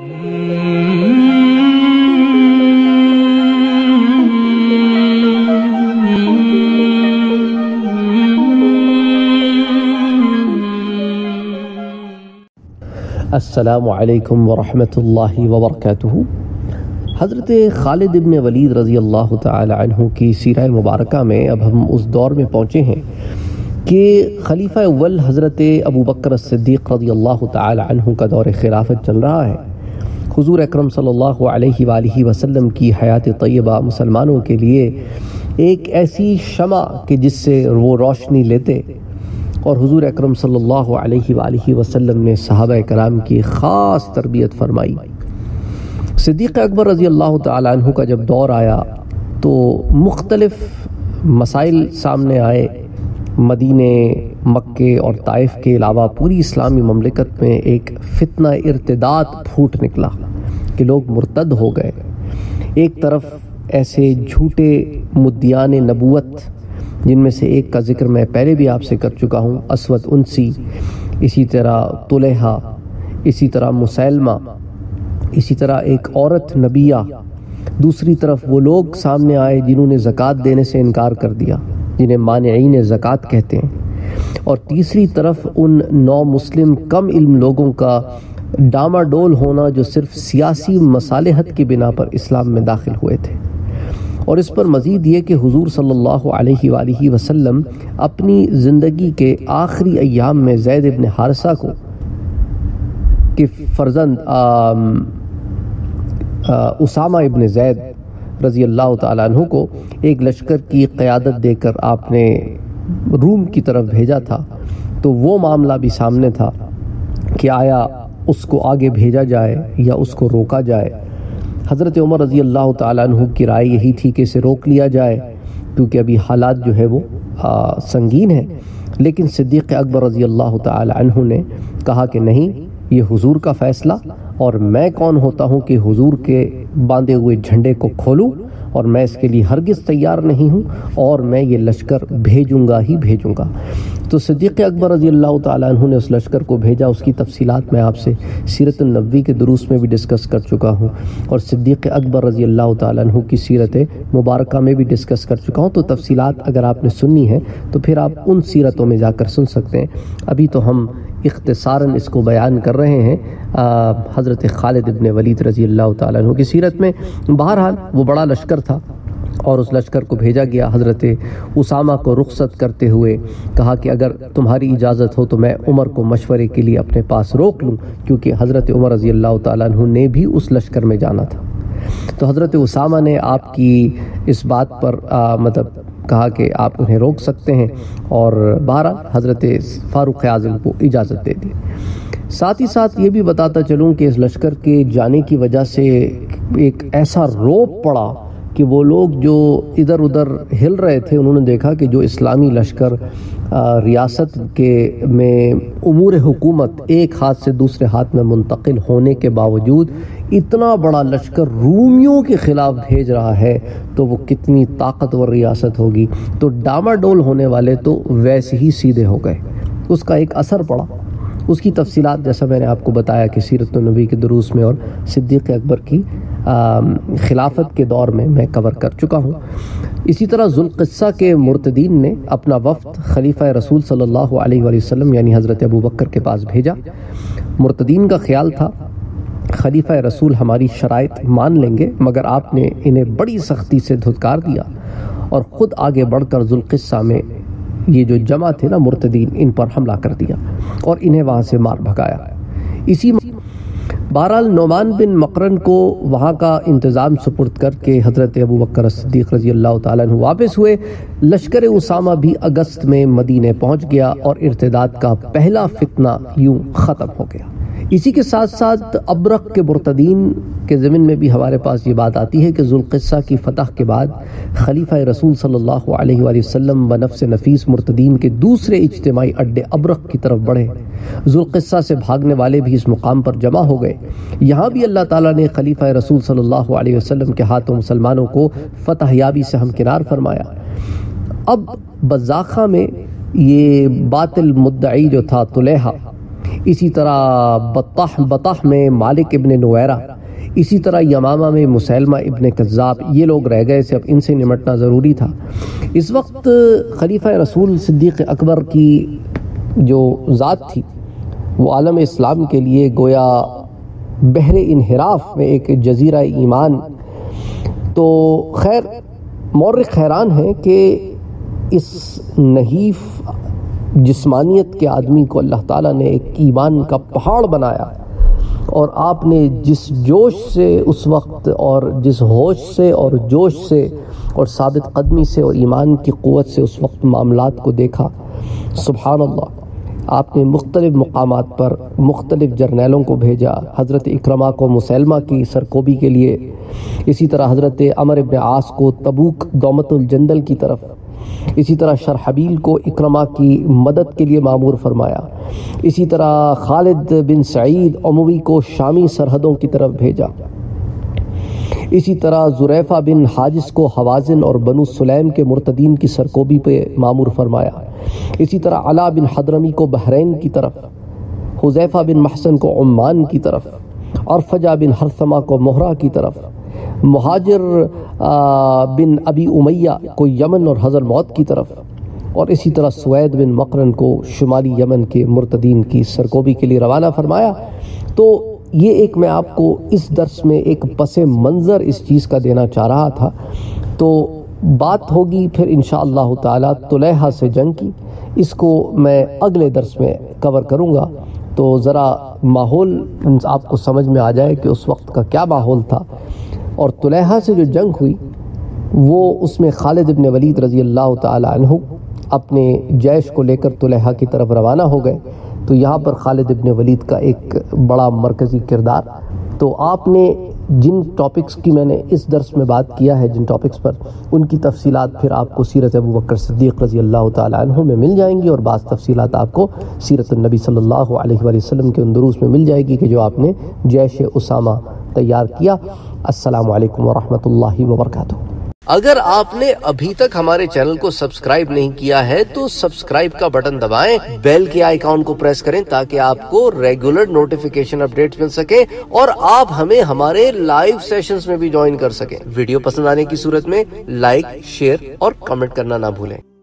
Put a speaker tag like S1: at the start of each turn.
S1: السلام علیکم ورحمۃ اللہ وبرکاتہ۔ حضرت خالد ابن ولید رضی اللہ تعالی عنہ کی سیرہ مبارکہ میں اب ہم اس دور میں پہنچے ہیں کہ خلیفہ اول حضرت ابو بکر الصدیق رضی اللہ تعالی عنہ کا دور خلافت چل رہا ہے۔ حضور اکرم صلی اللہ علیہ وآلہ وسلم کی حیات طیبہ مسلمانوں کے لیے ایک ایسی شمع کہ جس سے وہ روشنی لیتے، اور حضور اکرم صلی اللہ علیہ وآلہ وسلم نے صحابہ کرام کی خاص تربیت فرمائی۔ صدیق اکبر رضی اللہ تعالی عنہ کا جب دور آیا تو مختلف مسائل سامنے آئے۔ مدینہ، مکہ اور طائف کے علاوہ پوری اسلامی مملکت میں ایک فتنہ ارتداد پھوٹ نکلا کہ لوگ مرتد ہو گئے۔ ایک طرف ایسے جھوٹے مدعیان نبوت، جن میں سے ایک کا ذکر میں پہلے بھی آپ سے کر چکا ہوں، اسود انسی، اسی طرح طلحہ، اسی طرح مسیلمہ، اسی طرح ایک عورت نبیہ۔ دوسری طرف وہ لوگ سامنے آئے جنہوں نے زکوٰۃ دینے سے انکار کر دیا، جنہیں مانعین زکوٰۃ کہتے ہیں۔ اور تیسری طرف ان نو مسلم کم علم لوگوں کا ڈاما ڈول ہونا جو صرف سیاسی مصالحت کی بنا پر اسلام میں داخل ہوئے تھے۔ اور اس پر مزید یہ کہ حضور صلی اللہ علیہ وآلہ وسلم اپنی زندگی کے آخری ایام میں زید ابن حارثہ کو کہ فرزند اسامہ ابن زید رضی اللہ تعالیٰ عنہ کو ایک لشکر کی قیادت دے کر آپ نے روم کی طرف بھیجا تھا، تو وہ معاملہ بھی سامنے تھا کہ آیا اس کو آگے بھیجا جائے یا اس کو روکا جائے۔ حضرت عمر رضی اللہ تعالیٰ عنہ کی رائے یہی تھی کہ اسے روک لیا جائے کیونکہ ابھی حالات جو ہے وہ سنگین ہیں، لیکن صدیق اکبر رضی اللہ تعالیٰ عنہ نے کہا کہ نہیں، یہ حضور کا فیصلہ، اور میں کون ہوتا ہوں کہ حضور کے باندھے ہوئے جھنڈے کو کھولوں، اور میں اس کے لیے ہرگز تیار نہیں ہوں، اور میں یہ لشکر بھیجوں گا ہی بھیجوں گا۔ تو صدیق اکبر رضی اللہ تعالیٰ عنہ نے اس لشکر کو بھیجا۔ اس کی تفصیلات میں آپ سے سیرت النبوی کے دروس میں بھی ڈسکس کر چکا ہوں، اور صدیق اکبر رضی اللہ تعالیٰ عنہ کی سیرت مبارکہ میں بھی ڈسکس کر چکا ہوں۔ تو تفصیلات اگر آپ نے سننی ہے تو پھر آپ ان سیرتوں میں جا کر سن سکتے ہیں۔ ابھی تو ہم اختصاراً اس کو بیان کر رہے ہیں حضرت خالد ابن ولید رضی اللہ تعالیٰ عنہ کی سیرت میں۔ بہرحال وہ بڑا لشکر تھا اور اس لشکر کو بھیجا گیا۔ حضرت اسامہ کو رخصت کرتے ہوئے کہا کہ اگر تمہاری اجازت ہو تو میں عمر کو مشورے کے لیے اپنے پاس روک لوں، کیونکہ حضرت عمر رضی اللہ تعالیٰ عنہ نے بھی اس لشکر میں جانا تھا۔ تو حضرت اسامہ نے آپ کی اس بات پر کہا کہ آپ انہیں روک سکتے ہیں، اور بہرحال حضرت فاروق اعظم کو اجازت دے دی۔ ساتھ ہی ساتھ یہ بھی بتاتا چلوں کہ اس لشکر کے جانے کی وجہ سے ایک ایسا روب پڑا کہ وہ لوگ جو ادھر ادھر ہل رہے تھے، انہوں نے دیکھا کہ جو اسلامی لشکر ریاست کے میں امور حکومت ایک ہاتھ سے دوسرے ہاتھ میں منتقل ہونے کے باوجود اتنا بڑا لشکر رومیوں کے خلاف بھیج رہا ہے تو وہ کتنی طاقتور ریاست ہوگی۔ تو ڈاما ڈول ہونے والے تو ویسے ہی سیدھے ہو گئے، اس کا ایک اثر پڑا۔ اس کی تفصیلات جیسا میں نے آپ کو بتایا کہ سیرت النبی کے دروس میں اور صدیق اکبر کی خلافت کے دور میں کور کر چکا ہوں۔ اسی طرح ذوالقصہ کے مرتدین نے اپنا وفد خلیفہ رسول صلی اللہ علیہ وآلہ وسلم یعنی حضرت ابو بکر کے پاس بھیجا۔ مرتدین کا خیال تھا خلیفہ رسول ہماری شرائط مان لیں گے، مگر آپ نے انہیں بڑی سختی سے دھتکار دیا اور خود آگے بڑھ کر ذوالقصہ میں یہ جو جمع تھے نا مرتدین، ان پر حملہ کر دیا اور انہیں وہاں سے مار بھگایا۔ اسی بہرحال نعمان بن مقرن کو وہاں کا انتظام سپرد کر کے حضرت ابو بکر صدیق رضی اللہ تعالیٰ عنہ واپس ہوئے۔ لشکر اسامہ بھی اگست میں مدینے پہنچ گیا اور ارتداد کا پہلا فتنہ یوں ختم ہو گیا۔ اسی کے ساتھ ساتھ ابرق کے مرتدین کے ضمن میں بھی ہمارے پاس یہ بات آتی ہے کہ ذوالقصہ کی فتح کے بعد خلیفہ رسول صلی اللہ علیہ وآلہ وسلم بنفس نفیس مرتدین کے دوسرے اجتماعی اڈے ابرق کی طرف بڑھے۔ ذوالقصہ سے بھاگنے والے بھی اس مقام پر جمع ہو گئے۔ یہاں بھی اللہ تعالیٰ نے خلیفہ رسول صلی اللہ علیہ وسلم کے ہاتھوں مسلمانوں کو فتح یابی سے ہمکنار فرمایا۔ اب بزاخہ میں یہ باطل مدعی جو تھا طلحہ، اسی طرح بطح میں مالک ابن نویرہ، اسی طرح یمامہ میں مسیلمہ ابن کذاب، یہ لوگ رہ گئے تھے، اب ان سے نمٹنا ضروری تھا۔ اس وقت خلیفہ رسول صدیق اکبر کی جو ذات تھی وہ عالم اسلام کے لیے گویا بحر انحراف میں ایک جزیرہ ایمان۔ تو خیر مورخ حیران ہے کہ اس نحیف جسمانیت کے آدمی کو اللہ تعالیٰ نے ایک ایمان کا پہاڑ بنایا، اور آپ نے جس جوش سے اس وقت اور جس ہوش سے اور جوش سے اور ثابت قدمی سے اور ایمان کی قوت سے اس وقت معاملات کو دیکھا، سبحان اللہ۔ آپ نے مختلف مقامات پر مختلف جرنیلوں کو بھیجا، حضرت اکرمہ کو مسیلمہ کی سرکوبی کے لیے، اسی طرح حضرت عمر ابن عاص کو تبوک دومت الجندل کی طرف، اسی طرح شرحبیل کو اکرمہ کی مدد کے لیے مامور فرمایا، اسی طرح خالد بن سعید اموی کو شامی سرحدوں کی طرف بھیجا، اسی طرح زریفہ بن حاجس کو حوازن اور بنو سلیم کے مرتدین کی سرکوبی پہ مامور فرمایا، اسی طرح علا بن حضرمی کو بحرین کی طرف، حذیفہ بن محسن کو عمان کی طرف، عرفجہ بن حرثمہ کو مہرہ کی طرف، مہاجر بن ابی امیہ کو یمن اور حضرموت کی طرف، اور اسی طرح سوید بن مقرن کو شمالی یمن کے مرتدین کی سرکوبی کے لیے روانہ فرمایا۔ تو یہ ایک میں آپ کو اس درس میں ایک پس منظر اس چیز کا دینا چاہ رہا تھا۔ تو بات ہوگی پھر انشاءاللہ تعالی طلیحہ سے جنگ کی، اس کو میں اگلے درس میں کور کروں گا، تو ذرا ماحول آپ کو سمجھ میں آ جائے کہ اس وقت کا کیا ماحول تھا۔ اور طلیحہ سے جو جنگ ہوئی وہ اس میں خالد ابن ولید رضی اللہ تعالی عنہ اپنے جیش کو لے کر طلیحہ کی طرف روانہ ہو گئے۔ تو یہاں پر خالد ابن ولید کا ایک بڑا مرکزی کردار۔ تو آپ نے جن ٹاپکس کی میں نے اس درس میں بات کیا ہے، جن ٹاپکس پر، ان کی تفصیلات پھر آپ کو سیرت ابوبکر صدیق رضی اللہ تعالی عنہ میں مل جائیں گی، اور بعض تفصیلات آپ کو سیرت النبی صلی اللہ علیہ وآلہ وسلم کے اندروس میں مل جائے گی کہ جو آپ نے جیش اسامہ تیار کیا۔ السلام علیکم ورحمۃ اللہ وبرکاتہ۔ اگر آپ نے ابھی تک ہمارے چینل کو سبسکرائب نہیں کیا ہے تو سبسکرائب کا بٹن دبائیں، بیل کے آئیکن کو پریس کریں تاکہ آپ کو ریگولر نوٹیفیکیشن اپڈیٹس مل سکیں اور آپ ہمیں ہمارے لائیو سیشنز میں بھی جوائن کر سکیں۔ ویڈیو پسند آنے کی صورت میں لائک، شیئر اور کمنٹ کرنا نہ بھولیں۔